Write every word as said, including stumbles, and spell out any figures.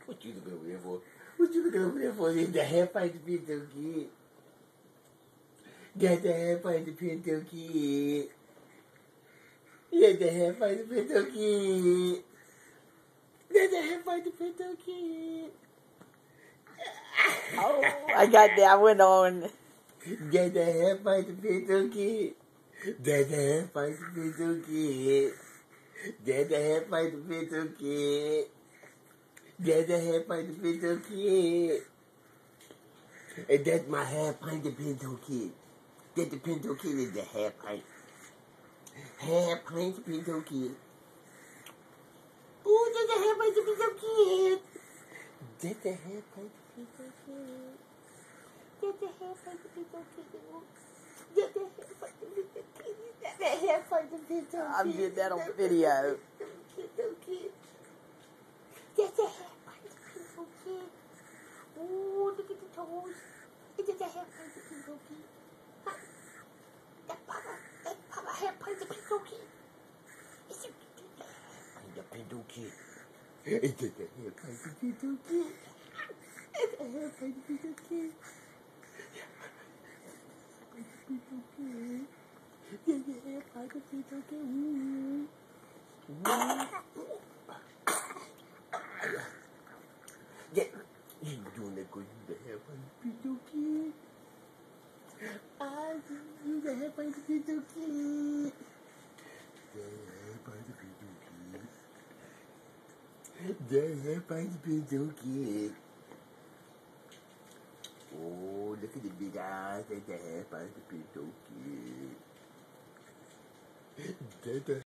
What you looking over there for? What you looking over there for? Is the half pint of pinto kid? Got the half pint of pinto kid. Got the half pint of pinto kid. Got the half pint of pinto kid. Oh, I got that one on. Got the half pint of pinto kid. Got the half pint of pinto kid. Got the half pint of pinto kid. Got the half pint of pinto kid. And that's my half pint of pinto kid. That the pinto kid is the half pint. Half pint of pinto kid. Ooh, that's the half pint of pinto kid. That's the half pint of pinto kid. That's the half pint of pinto kid. That's the half pint of pinto kid. That's the half pint of pinto kid. I'm getting that on video. Pinto kid. That's the half pint of pinto kid. Ooh, look at the toes. That's the half pint of pinto kid. That Papa, that Papa half pint of pinto kid. It's a pint of pinto kid. It's a half pint of pinto kid. It's a half pint of pinto kid. Pinto kid. It's a half pint of pinto kid. Ooh. Yeah, you doing that good. You the half pint of pinto kid. I you the half pint of pinto kid. The half pint of pinto kid. The half pint of pinto kid. Oh, look at the big eyes. That's the half pint of pinto kid. That's the